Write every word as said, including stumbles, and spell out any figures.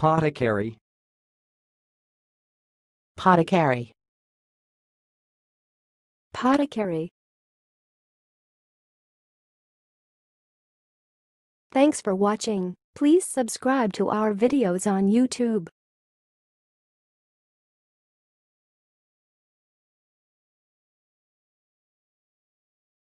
potecary, potecary, potecary. Thanks for watching. Please subscribe to our videos on YouTube.